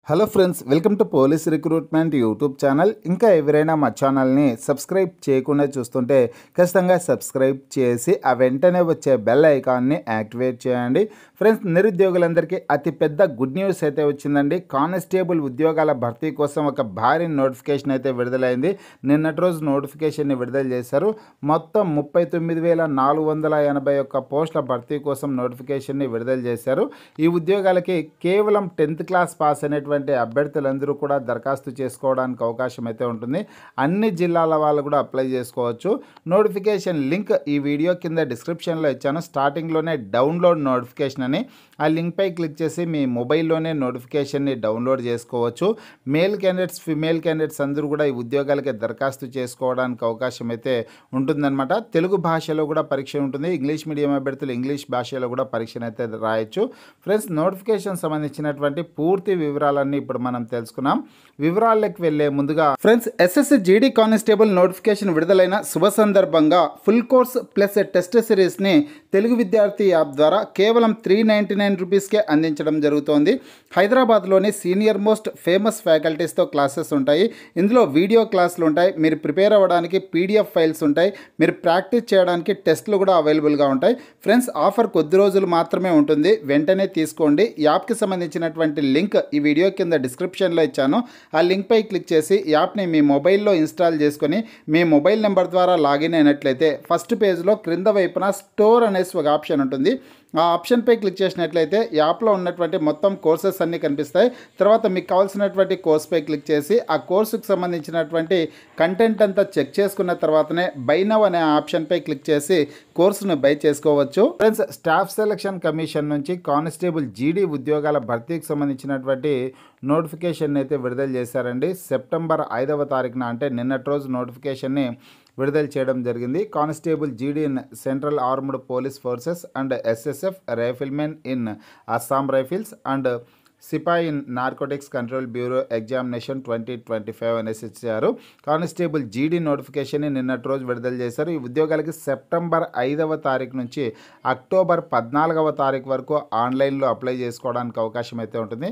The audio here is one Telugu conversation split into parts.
Hello friends, welcome to police recruitment YouTube channel. ఇంకా ఎవరైనా మా ఛానల్ని సబ్స్క్రైబ్ చేయకుండా చూస్తుంటే ఖచ్చితంగా సబ్స్క్రైబ్ చేసి ఆ వెంటనే వచ్చే బెల్ ఐకాన్ని యాక్టివేట్ చేయండి. ఫ్రెండ్స్, నిరుద్యోగులందరికీ అతిపెద్ద గుడ్ న్యూస్ అయితే వచ్చిందండి. కానిస్టేబుల్ ఉద్యోగాల భర్తీ కోసం ఒక భారీ నోటిఫికేషన్ అయితే విడుదలైంది. నిన్నటి రోజు నోటిఫికేషన్ని విడుదల చేశారు. మొత్తం 39,481 పోస్టుల భర్తీ కోసం నోటిఫికేషన్ని విడుదల చేశారు. ఈ ఉద్యోగాలకి కేవలం 10th క్లాస్ పాస్ అనేటువంటి అభ్యర్థులందరూ కూడా దరఖాస్తు చేసుకోవడానికి అవకాశం అయితే ఉంటుంది. అన్ని జిల్లాల వాళ్ళు కూడా అప్లై చేసుకోవచ్చు. నోటిఫికేషన్ లింక్ ఈ వీడియో కింద డిస్క్రిప్షన్లో ఇచ్చాను. స్టార్టింగ్లోనే డౌన్లోడ్ నోటిఫికేషన్ అని ఆ లింక్పై క్లిక్ చేసి మీ మొబైల్లోనే నోటిఫికేషన్ని డౌన్లోడ్ చేసుకోవచ్చు. మేల్ క్యాండిడేట్స్, ఫిమేల్ క్యాండిడేట్స్ అందరూ కూడా ఈ ఉద్యోగాలకి దరఖాస్తు చేసుకోవడానికి అవకాశం అయితే ఉంటుందన్నమాట. తెలుగు భాషలో కూడా పరీక్ష ఉంటుంది. ఇంగ్లీష్ మీడియం అభ్యర్థులు ఇంగ్లీష్ భాషలో కూడా పరీక్షను అయితే రాయొచ్చు. ఫ్రెండ్స్, నోటిఫికేషన్ సంబంధించినటువంటి పూర్తి వివరాలన్నీ ఇప్పుడు మనం తెలుసుకున్నాం. వివరాల్లోకి వెళ్లే ముందుగా friends, SSC GD constable notification విడుదలైన శుభ సందర్భంగా ఫుల్ కోర్స్ ప్లస్ టెస్ట్ సిరీస్ని తెలుగు విద్యార్థి యాప్ ద్వారా కేవలం 399 రూపీస్కే అందించడం జరుగుతోంది. హైదరాబాద్లోని సీనియర్ మోస్ట్ ఫేమస్ ఫ్యాకల్టీస్తో క్లాసెస్ ఉంటాయి. ఇందులో వీడియో క్లాసులు ఉంటాయి. మీరు ప్రిపేర్ అవ్వడానికి పీడిఎఫ్ ఫైల్స్ ఉంటాయి. మీరు ప్రాక్టీస్ చేయడానికి టెస్ట్లు కూడా అవైలబుల్గా ఉంటాయి. ఫ్రెండ్స్, ఆఫర్ కొద్ది రోజులు మాత్రమే ఉంటుంది. వెంటనే తీసుకోండి. యాప్కి సంబంధించినటువంటి లింక్ ఈ వీడియో కింద డిస్క్రిప్షన్లో ఇచ్చాను. ఆ లింక్పై క్లిక్ చేసి యాప్ని మీ మొబైల్లో ఇన్స్టాల్ చేసుకొని మీ మొబైల్ నెంబర్ ద్వారా లాగిన్ అయినట్లయితే ఫస్ట్ పేజ్లో క్రింద వైపున స్టోర్ అనేసి ఒక ఆప్షన్ ఉంటుంది. ఆ ఆప్షన్పై క్లిక్ చేసినట్లయితే యాప్లో ఉన్నటువంటి మొత్తం కోర్సెస్ అన్నీ కనిపిస్తాయి. తర్వాత మీకు కావాల్సినటువంటి కోర్స్పై క్లిక్ చేసి ఆ కోర్సుకు సంబంధించినటువంటి కంటెంట్ అంతా చెక్ చేసుకున్న తర్వాతనే బై నౌ అనే ఆప్షన్పై క్లిక్ చేసి కోర్సును బై చేసుకోవచ్చు. ఫ్రెండ్స్, స్టాఫ్ సెలక్షన్ కమిషన్ నుంచి కానిస్టేబుల్ జీడీ ఉద్యోగాల భర్తీకి సంబంధించినటువంటి నోటిఫికేషన్ అయితే విడుదల చేశారండి. సెప్టెంబర్ 5వ తారీఖున, అంటే నిన్నటి రోజు నోటిఫికేషన్ని విడుదల చేయడం జరిగింది. Constable GD in central armed police forces and SSF riflemen in Assam rifles and సిపాయి in narcotics control bureau examination 2025 అనేసి ఇచ్చారు. కానిస్టేబుల్ జీడీ నోటిఫికేషన్ని నిన్నటి రోజు విడుదల చేశారు. ఈ ఉద్యోగాలకి సెప్టెంబర్ 5వ తారీఖు నుంచి అక్టోబర్ 14వ తారీఖు వరకు ఆన్లైన్లో అప్లై చేసుకోవడానికి అవకాశం అయితే ఉంటుంది.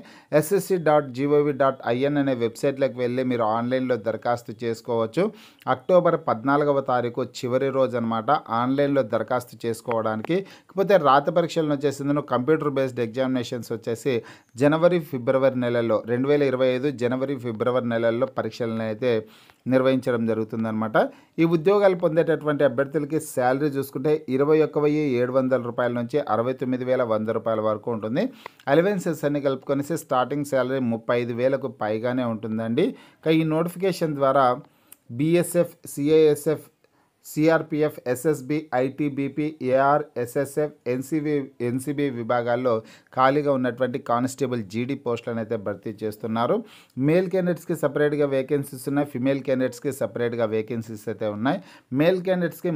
ssc.gov.in అనే వెబ్సైట్లోకి వెళ్ళి మీరు ఆన్లైన్లో దరఖాస్తు చేసుకోవచ్చు. అక్టోబర్ 14వ తారీఖు చివరి రోజు అనమాట ఆన్లైన్లో దరఖాస్తు చేసుకోవడానికి. కాకపోతే రాత పరీక్షలను వచ్చేసి కంప్యూటర్ బేస్డ్ ఎగ్జామినేషన్స్ వచ్చేసి జనవరి ఫిబ్రవరి నెలల్లో 2025 జనవరి ఫిబ్రవరి నెలల్లో పరీక్షలను అయితే నిర్వహించడం జరుగుతుందన్నమాట. ఈ ఉద్యోగాలు పొందేటటువంటి అభ్యర్థులకి శాలరీ చూసుకుంటే 21,700 రూపాయల నుంచి 69,100 రూపాయల వరకు ఉంటుంది. అలవెన్సెస్ అన్ని కలుపుకొని స్టార్టింగ్ శాలరీ 35,000కు పైగానే ఉంటుందండి. ఈ నోటిఫికేషన్ ద్వారా BSF, CISF, CRPF, SSB, ITBP, AR, SSF, NCB విభాగాల్లో ఖాళీగా ఉన్నటువంటి కానిస్టేబుల్ జీడీ పోస్టులను అయితే భర్తీ చేస్తున్నారు. మేల్ క్యాండిడేట్స్కి సపరేట్గా వేకెన్సీస్ ఉన్నాయి. ఫిమేల్ క్యాండిడేట్స్కి సపరేట్గా వేకెన్సీస్ అయితే ఉన్నాయి. మేల్ క్యాండిడేట్స్కి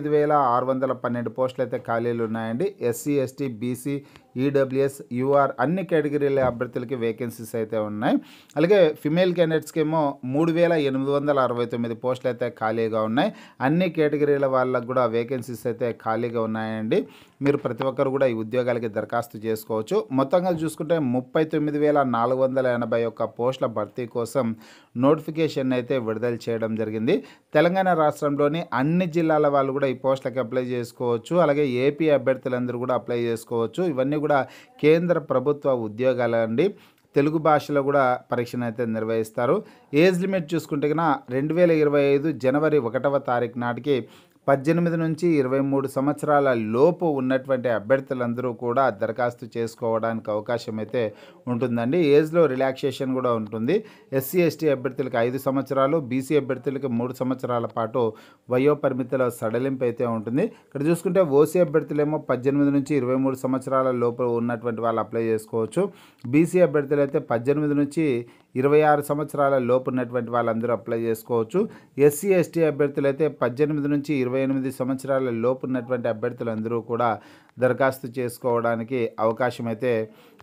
35,612 పోస్టులు అయితే ఖాళీలు ఉన్నాయండి. SC, ST, BC, EWS, UR అన్ని కేటగిరీల అభ్యర్థులకి వేకెన్సీస్ అయితే ఉన్నాయి. అలాగే ఫిమేల్ క్యాండిడేట్స్కి ఏమో 3,869 పోస్టులు అయితే ఖాళీగా ఉన్నాయి. అన్ని కేటగిరీల వాళ్ళకు కూడా వేకెన్సీస్ అయితే ఖాళీగా ఉన్నాయండి. మీరు ప్రతి ఒక్కరు కూడా ఈ ఉద్యోగాలకి దరఖాస్తు చేసుకోవచ్చు. మొత్తంగా చూసుకుంటే 39,481 పోస్టుల భర్తీ కోసం నోటిఫికేషన్ అయితే విడుదల చేయడం జరిగింది. తెలంగాణ రాష్ట్రంలోని అన్ని జిల్లాల వాళ్ళు కూడా ఈ పోస్టులకి అప్లై చేసుకోవచ్చు. అలాగే ఏపీ అభ్యర్థులందరూ కూడా అప్లై చేసుకోవచ్చు. ఇవన్నీ కూడా కేంద్ర ప్రభుత్వ ఉద్యోగాలండి. తెలుగు భాషలో కూడా పరీక్షను అయితే నిర్వహిస్తారు. ఏజ్ లిమిట్ చూసుకుంటే కన్నా 2025 జనవరి 1వ తారీఖు నాటికి 18 నుంచి 23 సంవత్సరాల లోపు ఉన్నటువంటి అభ్యర్థులందరూ కూడా దరఖాస్తు చేసుకోవడానికి అవకాశం అయితే ఉంటుందండి. ఏజ్లో రిలాక్సేషన్ కూడా ఉంటుంది. ఎస్సీ, ఎస్టీ అభ్యర్థులకు 5 సంవత్సరాలు, బీసీ అభ్యర్థులకు 3 సంవత్సరాల పాటు వయో పరిమితిలో సడలింపు అయితే ఉంటుంది. ఇక్కడ చూసుకుంటే ఓసీ అభ్యర్థులేమో 18 నుంచి 23 సంవత్సరాల లోపు ఉన్నటువంటి వాళ్ళు అప్లై చేసుకోవచ్చు. బీసీ అభ్యర్థులు అయితే 18 నుంచి 26 సంవత్సరాల లోపు ఉన్నటువంటి వాళ్ళందరూ అప్లై చేసుకోవచ్చు. ఎస్సీ, ఎస్టీ అభ్యర్థులు అయితే 18 నుంచి 28 సంవత్సరాల లోపు ఉన్నటువంటి అభ్యర్థులందరూ కూడా దరఖాస్తు చేసుకోవడానికి అవకాశం అయితే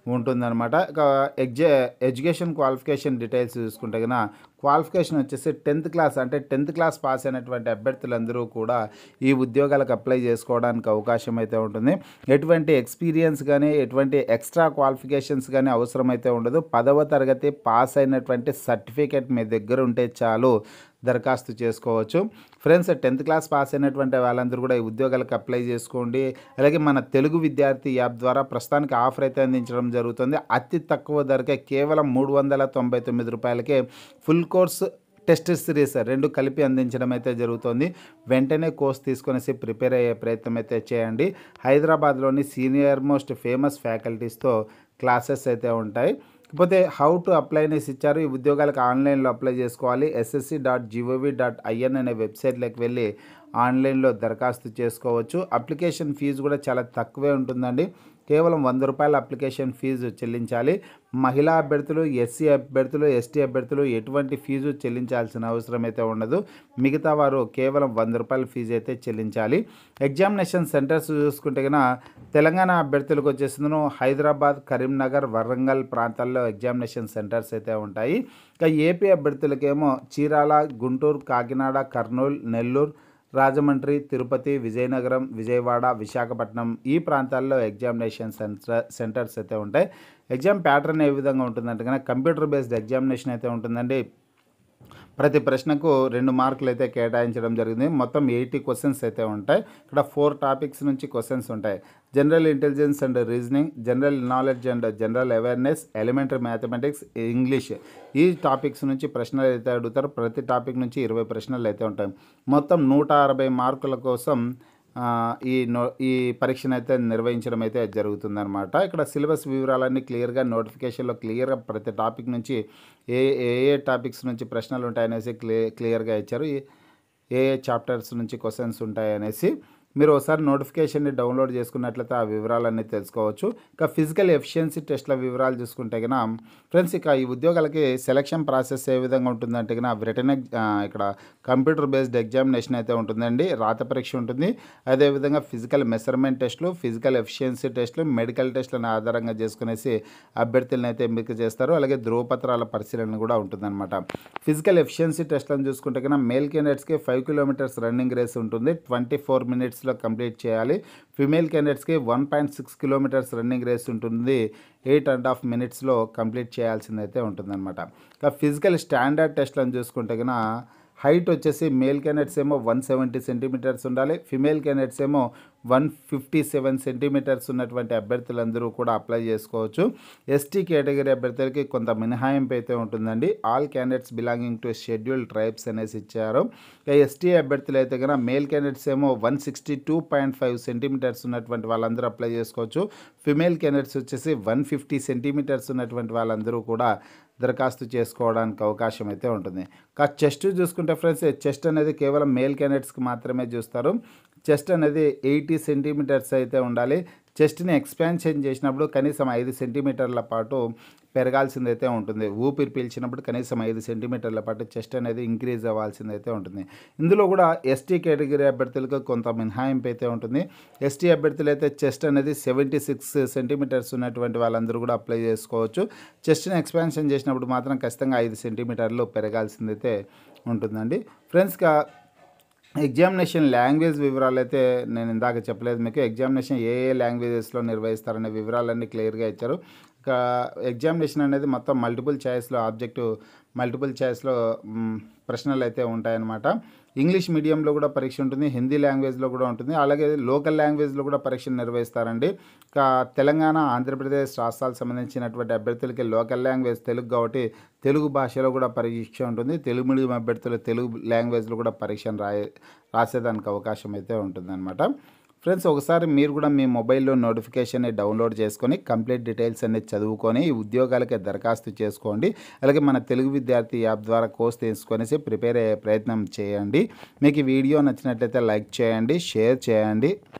ఉంటుందన్నమాట. ఇక ఎడ్యుకేషన్ క్వాలిఫికేషన్ డీటెయిల్స్ చూసుకుంటే కనుక క్వాలిఫికేషన్ వచ్చేసి 10th క్లాస్, అంటే 10th క్లాస్ పాస్ అయినటువంటి అభ్యర్థులందరూ కూడా ఈ ఉద్యోగాలకు అప్లై చేసుకోవడానికి అవకాశం అయితే ఉంటుంది. ఎటువంటి ఎక్స్పీరియన్స్ కానీ ఎటువంటి ఎక్స్ట్రా క్వాలిఫికేషన్స్ కానీ అవసరమైతే ఉండదు. 10వ తరగతి పాస్ అయినటువంటి సర్టిఫికేట్ మీ దగ్గర ఉంటే చాలు దరఖాస్తు చేసుకోవచ్చు. ఫ్రెండ్స్, 10th క్లాస్ పాస్ అయినటువంటి వాళ్ళందరూ కూడా ఈ ఉద్యోగాలకు అప్లై చేసుకోండి. అలాగే మన తెలుగు విద్యార్థి యాప్ ద్వారా ప్రస్తుతానికి ఆఫర్ అయితే అందించడం జరుగుతుంది. అతి తక్కువ ధరకే కేవలం 399 రూపాయలకే ఫుల్ కోర్స్ టెస్ట్ సిరీస్ 2 కలిపి అందించడం అయితే జరుగుతుంది. వెంటనే కోర్స్ తీసుకొనేసి ప్రిపేర్ అయ్యే ప్రయత్నం అయితే చేయండి. హైదరాబాద్లోని సీనియర్ మోస్ట్ ఫేమస్ ఫ్యాకల్టీస్తో క్లాసెస్ అయితే ఉంటాయి. కాకపోతే హౌ టు అప్లై అనేసి ఇచ్చారు. ఈ ఉద్యోగాలకు ఆన్లైన్లో అప్లై చేసుకోవాలి. ssc.gov.in అనే వెబ్సైట్లోకి వెళ్ళి ఆన్లైన్లో దరఖాస్తు చేసుకోవచ్చు. అప్లికేషన్ ఫీజు కూడా చాలా తక్కువే ఉంటుందండి. కేవలం 100 రూపాయల అప్లికేషన్ ఫీజు చెల్లించాలి. మహిళా అభ్యర్థులు, ఎస్సీ అభ్యర్థులు, ఎస్టీ అభ్యర్థులు ఎటువంటి ఫీజు చెల్లించాల్సిన అవసరం అయితే ఉండదు. మిగతా వారు కేవలం 100 రూపాయల ఫీజు అయితే చెల్లించాలి. ఎగ్జామినేషన్ సెంటర్స్ చూసుకుంటే కనుక తెలంగాణ అభ్యర్థులకు వచ్చేసిందను హైదరాబాద్, కరీంనగర్, వరంగల్ ప్రాంతాల్లో ఎగ్జామినేషన్ సెంటర్స్ అయితే ఉంటాయి. ఇక ఏపీ అభ్యర్థులకేమో చీరాల, గుంటూరు, కాకినాడ, కర్నూలు, నెల్లూరు, రాజమండ్రి, తిరుపతి, విజయనగరం, విజయవాడ, విశాఖపట్నం ఈ ప్రాంతాల్లో ఎగ్జామినేషన్ సెంటర్స్ అయితే ఉంటాయి. ఎగ్జామ్ ప్యాటర్న్ ఏ విధంగా ఉంటుందంటే కనుక కంప్యూటర్ బేస్డ్ ఎగ్జామినేషన్ అయితే ఉంటుందండి. ప్రతి ప్రశ్నకు 2 మార్కులు అయితే కేటాయించడం జరిగింది. మొత్తం 80 క్వశ్చన్స్ అయితే ఉంటాయి. ఇక్కడ 4 టాపిక్స్ నుంచి క్వశ్చన్స్ ఉంటాయి. General intelligence and reasoning, general knowledge and general awareness, elementary mathematics, English ఈ టాపిక్స్ నుంచి ప్రశ్నలు అయితే అడుగుతారు. ప్రతి టాపిక్ నుంచి 20 ప్రశ్నలు అయితే ఉంటాయి. మొత్తం 160 మార్కుల కోసం ఈ పరీక్షను అయితే నిర్వహించడం అయితే జరుగుతుందన్నమాట. ఇక్కడ సిలబస్ వివరాలన్నీ క్లియర్గా నోటిఫికేషన్లో క్లియర్గా ప్రతి టాపిక్ నుంచి ఏ ఏ టాపిక్స్ నుంచి ప్రశ్నలు ఉంటాయనేసి క్లియర్గా ఇచ్చారు. ఏ చాప్టర్స్ నుంచి క్వశ్చన్స్ ఉంటాయనేసి మీరు ఒకసారి నోటిఫికేషన్ని డౌన్లోడ్ చేసుకున్నట్లయితే ఆ వివరాలన్నీ తెలుసుకోవచ్చు. ఇక ఫిజికల్ ఎఫిషియన్సీ టెస్ట్ల వివరాలు చూసుకుంటే కనుక ఫ్రెండ్స్, ఇక ఈ ఉద్యోగాలకి సెలక్షన్ ప్రాసెస్ ఏ విధంగా ఉంటుందంటే కనుక రిటర్న్ ఇక్కడ కంప్యూటర్ బేస్డ్ ఎగ్జామినేషన్ అయితే ఉంటుందండి. రాత పరీక్ష ఉంటుంది. అదేవిధంగా ఫిజికల్ మెజర్మెంట్ టెస్టులు, ఫిజికల్ ఎఫిషియన్సీ టెస్టులు, మెడికల్ టెస్టులను ఆధారంగా చేసుకునేసి అభ్యర్థులను అయితే ఎంపిక చేస్తారు. అలాగే ధ్రువపత్రాల పరిశీలన కూడా ఉంటుందన్నమాట. ఫిజికల్ ఎఫిషియన్సీ టెస్టులను చూసుకుంటే కనుక మేల్ క్యాండిడేట్స్కి 5 కిలోమీటర్స్ రన్నింగ్ రేస్ ఉంటుంది. 24 మినిట్స్లో కంప్లీట్ చేయాలి. ఫిమేల్ క్యాండిడేట్స్కి 1.6 కిలోమీటర్స్ రన్నింగ్ రేస్ ఉంటుంది. 8.5 మినిట్స్లో కంప్లీట్ చేయాల్సిందైతే ఉంటుందన్నమాట. ఇక ఫిజికల్ స్టాండర్డ్ టెస్ట్లను చూసుకుంటే కనుక హైట్ వచ్చేసి మేల్ క్యాండిడేట్స్ ఏమో 170 సెంటీమీటర్స్ ఉండాలి. ఫిమేల్ క్యాండిడేట్స్ ఏమో 157 సెంటీమీటర్స్ ఉన్నటువంటి అభ్యర్థులందరూ కూడా అప్లై చేసుకోవచ్చు. ఎస్టీ కేటగిరీ అభ్యర్థులకి కొంత మినహాయింపు అయితే ఉంటుందండి. All candidates belonging to scheduled tribes అనేసి ఇచ్చారు. ఎస్టీ అభ్యర్థులు అయితే కనుక మేల్ క్యాండిడేట్స్ ఏమో 162.5 సెంటీమీటర్స్ ఉన్నటువంటి వాళ్ళందరూ అప్లై చేసుకోవచ్చు. ఫిమేల్ క్యాండిడేట్స్ వచ్చేసి 150 సెంటీమీటర్స్ ఉన్నటువంటి వాళ్ళందరూ కూడా దరఖాస్తు చేసుకోవడానికి అవకాశం అయితే ఉంటుంది. చెస్ట్ చూసుకుంటే ఫ్రెండ్స్, చెస్ట్ అనేది కేవలం మేల్ క్యాండిడేట్స్కి మాత్రమే చూస్తారు. చెస్ట్ అనేది 80 సెంటీమీటర్స్ అయితే ఉండాలి. చెస్ట్ని ఎక్స్పాన్షన్ చేసినప్పుడు కనీసం 5 సెంటీమీటర్ల పాటు పెరగాల్సిందైతే ఉంటుంది. ఊపిరి పీల్చినప్పుడు కనీసం 5 సెంటీమీటర్ల పాటు చెస్ట్ అనేది ఇంక్రీజ్ అవ్వాల్సిందైతే ఉంటుంది. ఇందులో కూడా ఎస్టీ కేటగిరీ అభ్యర్థులకు కొంత మినహాయింపు అయితే ఉంటుంది. ఎస్టీ అభ్యర్థులు అయితే చెస్ట్ అనేది 76 సెంటీమీటర్స్ ఉన్నటువంటి వాళ్ళందరూ కూడా అప్లై చేసుకోవచ్చు. చెస్ట్ని ఎక్స్పాన్షన్ చేసినప్పుడు మాత్రం ఖచ్చితంగా 5 సెంటీమీటర్లు పెరగాల్సిందైతే ఉంటుందండి. ఫ్రెండ్స్గా ఎగ్జామినేషన్ లాంగ్వేజ్ వివరాలు అయితే నేను ఇందాక చెప్పలేదు మీకు. ఎగ్జామినేషన్ ఏ లాంగ్వేజెస్లో నిర్వహిస్తారనే వివరాలన్నీ క్లియర్గా ఇచ్చారు. ఇక ఎగ్జామినేషన్ అనేది మొత్తం మల్టిపుల్ ఛాయిస్లో ప్రశ్నలు అయితే ఉంటాయన్నమాట. ఇంగ్లీష్ మీడియంలో కూడా పరీక్ష ఉంటుంది, హిందీ లాంగ్వేజ్లో కూడా ఉంటుంది, అలాగే లోకల్ లాంగ్వేజ్లో కూడా పరీక్షలు నిర్వహిస్తారండి. ఇక తెలంగాణ, ఆంధ్రప్రదేశ్ రాష్ట్రాలకు సంబంధించినటువంటి అభ్యర్థులకి లోకల్ లాంగ్వేజ్ తెలుగు కాబట్టి తెలుగు భాషలో కూడా పరీక్ష ఉంటుంది. తెలుగు మీడియం అభ్యర్థులు తెలుగు లాంగ్వేజ్లో కూడా పరీక్షను రాసేదానికి అవకాశం అయితే ఉంటుందన్నమాట. ఫ్రెండ్స్, ఒకసారి మీరు కూడా మీ మొబైల్లో నోటిఫికేషన్ని డౌన్లోడ్ చేసుకొని కంప్లీట్ డీటెయిల్స్ అన్ని చదువుకొని ఈ ఉద్యోగాలకి దరఖాస్తు చేసుకోండి. అలాగే మన తెలుగు విద్యార్థి యాప్ ద్వారా కోర్స్ తీసుకొనేసి ప్రిపేర్ అయ్యే ప్రయత్నం చేయండి. మీకు ఈ వీడియో నచ్చినట్లయితే లైక్ చేయండి, షేర్ చేయండి.